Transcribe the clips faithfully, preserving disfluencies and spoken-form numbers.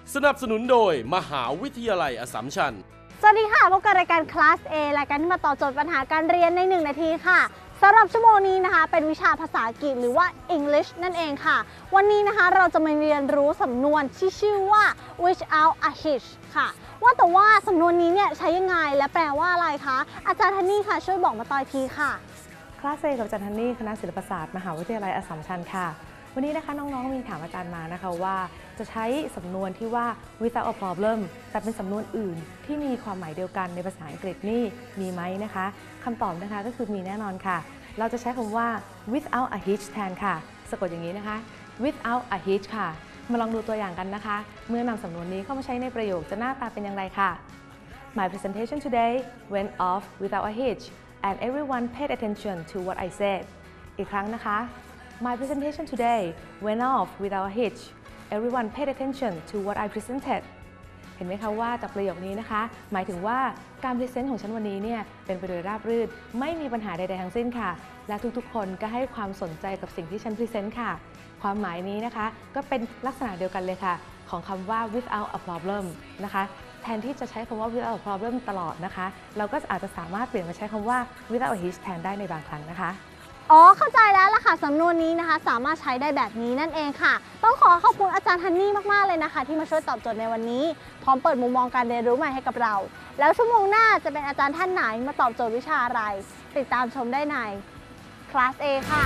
สนับสนุนโดยมหาวิทยาลัยอัสสัมชัญสวัสดีค่ะพบกับรายการ Class A รายการที่มาตอบโจทย์ปัญหาการเรียนในหนึ่งนาทีค่ะสำหรับชั่วโมงนี้นะคะเป็นวิชาภาษาอังกฤษหรือว่า English นั่นเองค่ะวันนี้นะคะเราจะมาเรียนรู้สำนวนที่ชื่อว่า without a hitch ค่ะว่าแต่ว่าสำนวนนี้เนี่ยใช้ยังไงและแปลว่าอะไรคะอาจารย์ทันนี่ค่ะช่วยบอกมาต่อยทีค่ะคลาส A กับอาจารย์ทันนี่คณะศิลปศาสตร์มหาวิทยาลัยอัสสัมชัญค่ะวันนี้นะคะน้องๆมีถามอาจารย์มานะคะว่าจะใช้สำนวนที่ว่า without a problem แต่เป็นสำนวนอื่นที่มีความหมายเดียวกันในภาษาอังกฤษนี่มีไหมนะคะคำตอบนะคะก็คือมีแน่นอนค่ะเราจะใช้คำว่า without a hitch แทนค่ะสะกดอย่างนี้นะคะ without a hitch ค่ะมาลองดูตัวอย่างกันนะคะเมื่อนำสำนวนนี้เข้ามาใช้ในประโยคจะหน้าตาเป็นอย่างไรค่ะ My presentation today went off without a hitch and everyone paid attention to what I said อีกครั้งนะคะ My presentation today went off without a hitch. Everyone paid attention to what I presented. เห็นไหมคะว่าจากประโยคนี้นะคะหมายถึงว่าการพรีเซนต์ของฉันวันนี้เนี่ยเป็นไปโดยราบรื่นไม่มีปัญหาใดๆทั้งสิ้นค่ะและทุกๆคนก็ให้ความสนใจกับสิ่งที่ฉันพรีเซนต์ค่ะความหมายนี้นะคะก็เป็นลักษณะเดียวกันเลยค่ะของคำว่า without a problem นะคะแทนที่จะใช้คำว่า without a problem ตลอดนะคะเราก็อาจจะสามารถเปลี่ยนมาใช้คำว่า without a hitch แทนได้ในบางครั้งนะคะอ๋อเข้าใจแล้วล่ะค่ะสำนวนนี้นะคะสามารถใช้ได้แบบนี้นั่นเองค่ะต้องขอขอบคุณอาจารย์ฮันนี่มากๆเลยนะคะที่มาช่วยตอบโจทย์ในวันนี้พร้อมเปิดมุมมองการเรียนรู้ใหม่ให้กับเราแล้วชั่วโมงหน้าจะเป็นอาจารย์ท่านไหนมาตอบโจทย์วิชาอะไรติดตามชมได้ใน Class A ค่ะ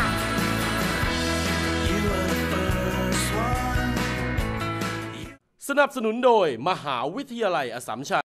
สนับสนุนโดยมหาวิทยาลัยอัสสัมชัญ